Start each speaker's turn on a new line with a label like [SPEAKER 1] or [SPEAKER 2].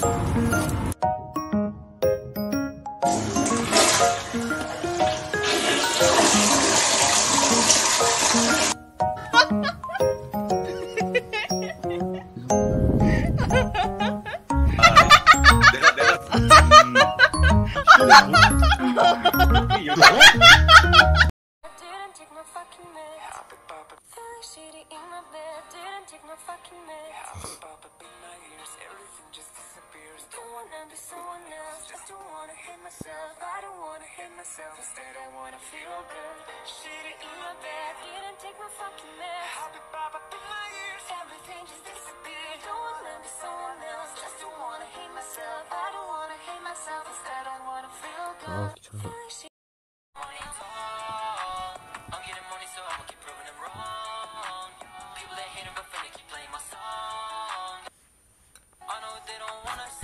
[SPEAKER 1] Instead, I wanna feel good. Shit in my bed, didn't take my fucking meds. I'll be pop up in my ears, everything just disappeared. Don't wanna be someone else, just don't wanna hate myself. I don't wanna hate myself, instead I wanna feel good. Feeling shit. I'm getting money, so I'ma keep proving them wrong. People they hate but finna keep playing my song. I know they don't wanna